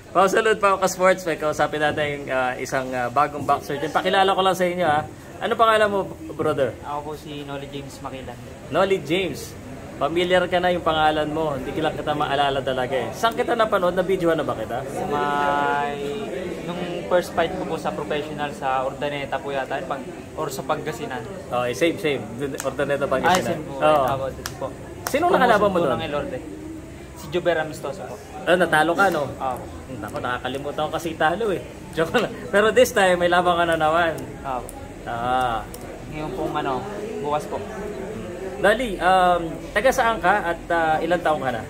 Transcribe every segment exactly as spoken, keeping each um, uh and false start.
Pow Salud, Powcast Sports. May kausapin natin uh, isang uh, bagong boxer dyan. Pakilala ko lang sa inyo ha. Ano pangalan mo, brother? Ako po si Noli James Maquilan. Noli James. Familiar ka na yung pangalan mo. Hindi lang kita maalala talaga eh. Saan kita napanood? Na-video na ba kita? Sa may... Nung first fight ko po sa professional sa Urdaneta po yata. Pag, or sa Pangasinan. Okay, same, same. Urdaneta, Pangasinan. Ay, same po. Oh. Ako po. Sino nakalaban mo doon? Ng Elorde. Si Jober Amistoso po. Ah, natalo ka, no? Oo. Ako, nakakalimutan ko kasi talo eh. Joke lang. Pero this time, may laban ka na naman. Oo. Ah. Ngayon pong ano, bukas po. Noli, um, taga saan ka at uh, ilang taong ka na?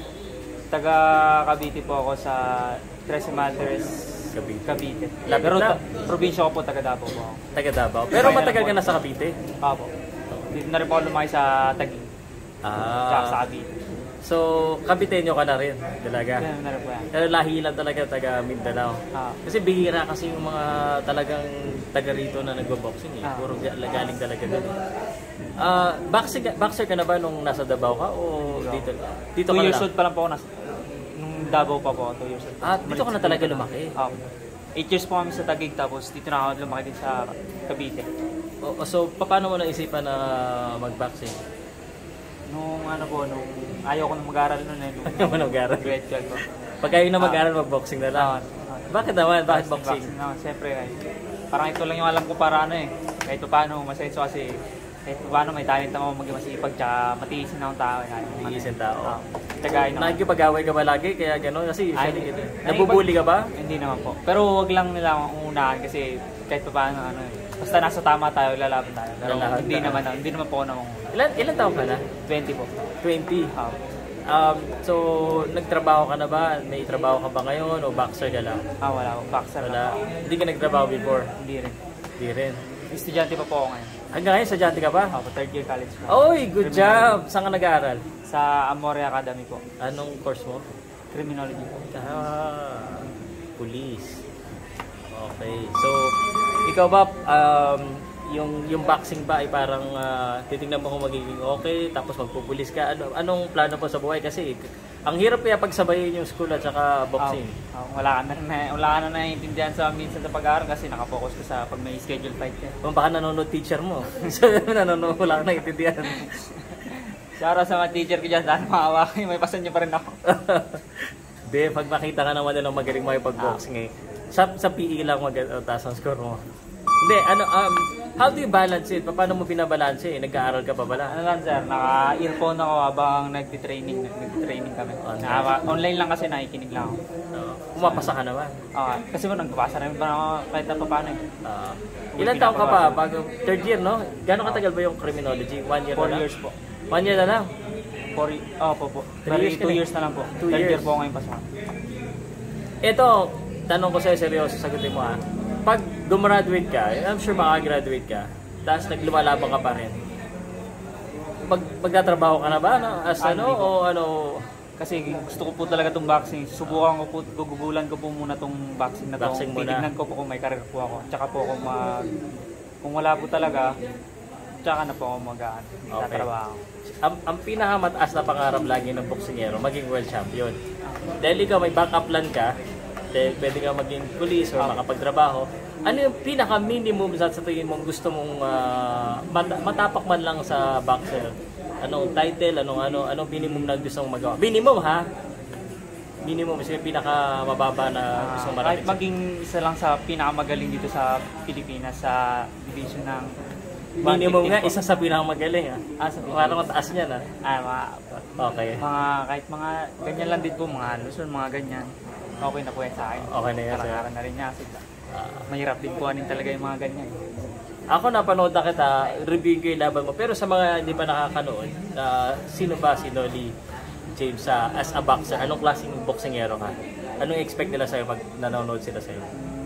Taga Cavite po ako sa Trece Madres, Cavite. Cavite. Lapit Pero na. probinsya ko po, taga Davao po ako. Taga Davao. Pero matagal ka na sa Cavite? Oo po. Dito na rin po ako lumaki sa Taguig. Ah. Tsaka sa Cavite. So, Caviteño ka na rin, talaga. Ganun na rin po yan. Pero lahi lang talaga taga Mindanao. Ah. Kasi bihira kasi yung mga talagang taga rito na nagbo-boxing eh. Ah. Puro galing talaga doon. Ah, boxing, boxer ka na ba nung nasa Davao ka o dito? Dito two ka years na? old pa lang po ako nasa, nung Davao pa po ako, two years old. Ah, dito ka na talaga lumaki? Oo. eight years po kami sa Taguig, tapos dito na ako lumaki din sa Cavite. O, so, paano mo naisipan na mag-boxing? Nung ano po, nung ayaw ko na mag-aral nun eh. Ayaw mo na mag-aral? Grade twelve po. Pag kayo na mag-aral, mag-boxing na lang? Ah, ah. Bakit naman? Bakit boxing? boxing? No, siyempre, eh, parang ito lang yung alam ko para ano eh. Kahit pa paano, masenso kasi kahit pa paano may talent ako maging masipag tsaka matiisin akong tao. Matiisin tao? Oo. Tagay naman. Nakikipag-away ka ba lagi? Kaya gano'n? Kasi usually, Ay, nabubuli ka ba? Hindi naman po. Pero wag lang nila akong unahan kasi kahit pa paano ano eh. Basta nasa tama tayo, lalaban tayo. Pero Lalaban hindi tayo. naman, hindi naman po ako namang Ilan, ilan taon ka na? twenty po. twenty? Oo. Um, so, nagtrabaho ka na ba? May trabaho ka ba ngayon o boxer ka lang? Ah, wala po. Boxer Wala. lang po. Hindi ka nagtrabaho before? Hindi rin. Hindi rin. Estudyante pa po ako ngayon. Hanggang ngayon, sadyante ka ba? Ako, third year college po. Oy, good job! Saan ka nag-aaral? Sa Amore Academy po. Anong course mo? Criminology po. Ah, police. Okay. So, ikaw ba, um, yung yung boxing ba ay parang uh, titingnan mo kung magiging okay, tapos magpupulis ka? Ano, anong plano po sa buhay? Kasi ang hirap kaya pagsabayin yung school at saka boxing. Oh, oh, wala ka na, na wala ka na naiintindihan sa minsan sa pag-aaral kasi nakapokus ka sa pag may schedule fight ka. Kung baka nanonood teacher mo. So, nanonood, wala ka naiintindihan. Sara sa mga teacher ko dyan, dahil maawa kayo, may pasan nyo pa rin ako. Be, pag makita ka naman nilang magaling mo yung pag-boxing eh. Sa, sa P E lang mag-taas ang score mo. Hindi, ano, um, how do you balance it? Paano mo binabalance eh? Nag-aaral ka pa bala? Ano lang sir, naka-earphone ako habang nagtitraining, nagtitraining kami. Online. Naka, online lang kasi nakikinig lang ako. Uh, pumapasa ka naman. Okay, kasi mo nagpapasa rin ba ako kahit na pa paano eh. Uh, ilan taon ka pa? Bago, third year, no? Gano'ng katagal ba yung criminology? One year Four na lang? years po. One year na lang? Four, oh po po. Three years two ka na? years na lang po. Two Third years. year po ngayon pasok. Ito, tanong ko sa'yo, seryoso, sagutin mo ha. Pag gumraduate ka, I'm sure makagraduate ka, tapos naglumalabang ka pa rin. Mag magtatrabaho ka na ba? No? As Ah, ano? hindi po. O ano? Kasi gusto ko po talaga itong boxing. Subukan ko po, gugugulan ko po muna itong boxing na to. Boxing muna. Titignan ko po kung may career po ako. Tsaka po kung mag... Kung wala po talaga, tsaka na po ako mag-aan. Okay. Tatrabaho. Ang, ang pinakamataas na pangarap lagi ng boksingero, maging world champion. Dahil ikaw may backup plan ka, dahil pwede ka maging police o makapagtrabaho. Ano yung pinaka-minimum sa tingin mong gusto mong uh, mat- matapak man lang sa boxer? Anong title, anong ano, anong minimum na gusto mong magawa? Minimum ha? Minimum is yung pinaka-mababa na gusto mong Kahit marating. maging isa lang sa pinakamagaling dito sa Pilipinas, sa division ng Minimum nga, po. isa sa pinakamagaling ha? Ah, sa Parang mataas niyan ha? Ah, mga, Okay. mga, kahit mga ganyan lang din po, mga Luzon, mga ganyan. Okay na po yan sa akin. Okay na yan, sir. Karang-karang na rin niya. Kasi Uh, mahirap din po anin talaga yung mga ganyan. Ako napanood na kita, reviewin ko yung laban mo. Pero sa mga hindi pa nakakanood, uh, sino ba si Noli James uh, as a boxer? Anong klaseng boksingero ka? Anong expect nila sa'yo pag nanonood sila sa'yo?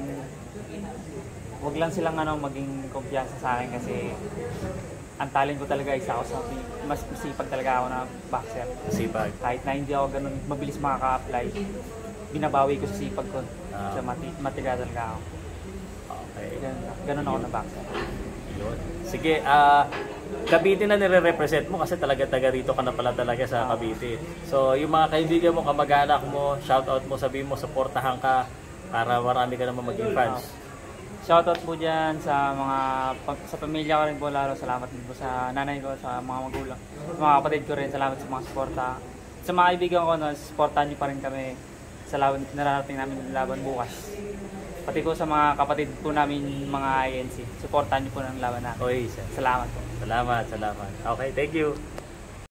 Huwag lang silang ano, maging kumpiyansa sa akin kasi ang talent ko talaga isa ako sa mas masipag talaga ako na boxer. Sipag. Kahit na hindi ako ganun mabilis makaka-apply, binabawi ko sa sipag ko. Ah. Sa mati matiga talaga ako. Okay. Ganun, ganun ako na boxer. Yun. Sige, ah, Cavite na nire-represent mo kasi talaga taga rito ka na pala talaga sa Cavite. So yung mga kaibigan mo, kamag-anak mo, shoutout mo, sabihin mo, supportahan ka para marami ka naman maging fans. Shoutout po dyan sa mga, sa pamilya ko rin po lalo, salamat din po sa nanay ko, sa mga magulang, sa mga kapatid ko rin, salamat sa mga suporta. Sa mga kaibigan ko, no, supportahan niyo pa rin kami sa laban, nararating namin laban bukas. Pati po sa mga kapatid po namin, mga I N C, supportahan niyo po ng laban natin. Okay, salamat po. Salamat, salamat. Okay, thank you.